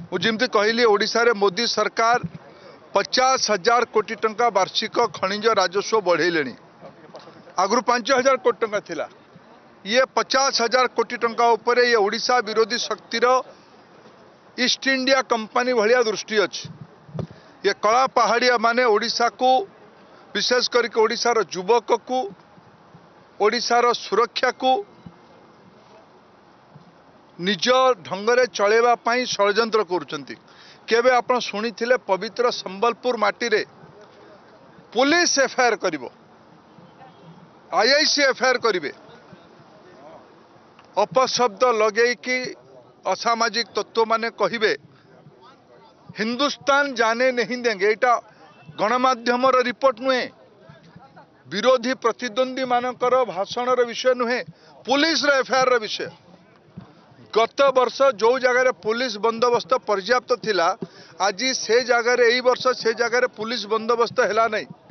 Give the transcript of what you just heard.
मुझे कहली ओडिशा रे मोदी सरकार 50,000 कोटी टंका वार्षिक खनिज राजस्व बढ़ेले। आगु 5,000 कोटी टंका थिला, ये 50,000 कोटी टंका उपरे ये ओडिशा विरोधी शक्तिर ईस्ट इंडिया कंपनी भलिया दृष्टि अच्छी। ये कला पहाड़िया माने ओडिशा को विशेष करके ओडिशार युवक को ओडिशार सुरक्षा को निज ढंगरे चलेबा पई षड्यंत्र करुचंती। केबे आपण शुणिथिले पवित्र संबलपुर माटी रे पुलिस एफआईआर करिवो, आईआईसी एफआईआर करिवे, अपशब्द लगे कि असामाजिक तत्व माने कहिबे हिंदुस्तान जाने नहीं देंगे। एटा गणमाध्यम रिपोर्ट नुहे, विरोधी प्रतिद्वंदी मानकर भाषण विषय नुहे, पुलिस एफआईआर विषय। गत वर्ष जो जगह पुलिस बंदोबस्त पर्याप्त थिला, आज से जगह यही वर्ष से जगह पुलिस बंदोबस्त हैला नहीं।